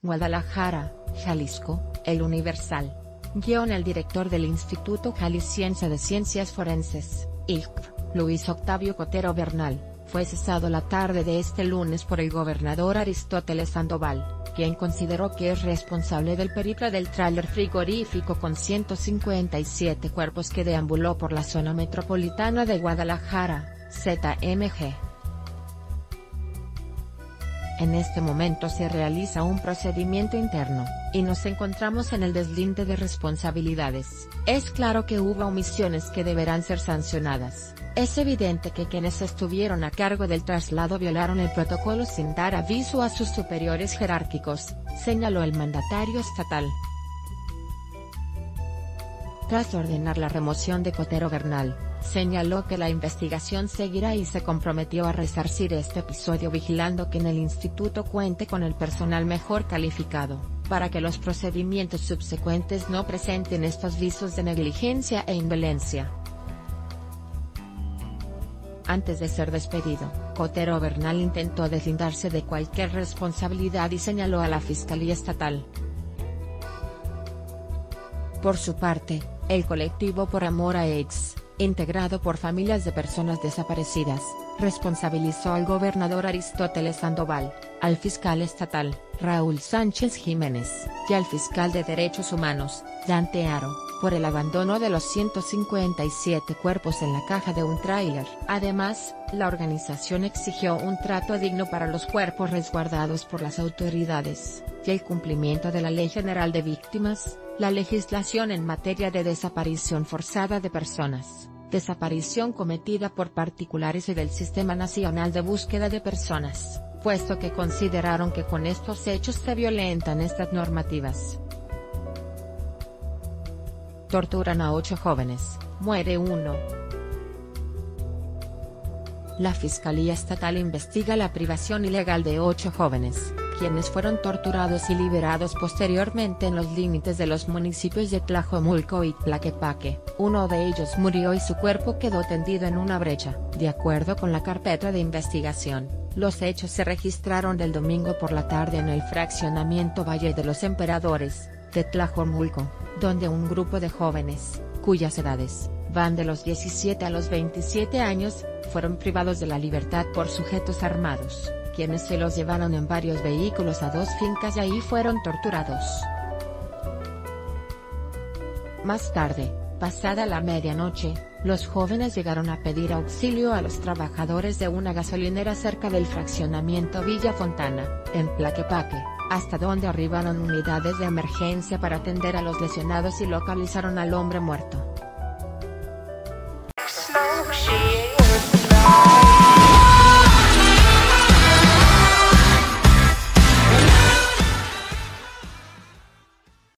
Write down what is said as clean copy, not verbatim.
Guadalajara, Jalisco, El Universal. El director del Instituto Jalisciense de Ciencias Forenses, IJF, Luis Octavio Cotero Bernal, fue cesado la tarde de este lunes por el gobernador Aristóteles Sandoval, quien consideró que es responsable del periplo del tráiler frigorífico con 157 cuerpos que deambuló por la zona metropolitana de Guadalajara, ZMG. En este momento se realiza un procedimiento interno, y nos encontramos en el deslinde de responsabilidades. Es claro que hubo omisiones que deberán ser sancionadas. Es evidente que quienes estuvieron a cargo del traslado violaron el protocolo sin dar aviso a sus superiores jerárquicos, señaló el mandatario estatal. Tras ordenar la remoción de Cotero Bernal, señaló que la investigación seguirá y se comprometió a resarcir este episodio vigilando que en el instituto cuente con el personal mejor calificado, para que los procedimientos subsecuentes no presenten estos visos de negligencia e indolencia. Antes de ser despedido, Cotero Bernal intentó deslindarse de cualquier responsabilidad y señaló a la Fiscalía Estatal. Por su parte, el colectivo Por Amor a Ex, integrado por familias de personas desaparecidas, responsabilizó al gobernador Aristóteles Sandoval, al fiscal estatal, Raúl Sánchez Jiménez, y al fiscal de Derechos Humanos, Dante Haro, por el abandono de los 157 cuerpos en la caja de un tráiler. Además, la organización exigió un trato digno para los cuerpos resguardados por las autoridades, y el cumplimiento de la Ley General de Víctimas, la legislación en materia de desaparición forzada de personas, desaparición cometida por particulares y del Sistema Nacional de Búsqueda de Personas, puesto que consideraron que con estos hechos se violentan estas normativas. Torturan a 8 jóvenes, muere uno. La Fiscalía Estatal investiga la privación ilegal de 8 jóvenes, quienes fueron torturados y liberados posteriormente en los límites de los municipios de Tlajomulco y Tlaquepaque. Uno de ellos murió y su cuerpo quedó tendido en una brecha. De acuerdo con la carpeta de investigación, los hechos se registraron el domingo por la tarde en el fraccionamiento Valle de los Emperadores, de Tlajomulco, donde un grupo de jóvenes, cuyas edades van de los 17 a los 27 años, fueron privados de la libertad por sujetos armados, quienes se los llevaron en varios vehículos a 2 fincas y ahí fueron torturados. Más tarde, pasada la medianoche, los jóvenes llegaron a pedir auxilio a los trabajadores de una gasolinera cerca del fraccionamiento Villa Fontana, en Tlaquepaque, hasta donde arribaron unidades de emergencia para atender a los lesionados y localizaron al hombre muerto.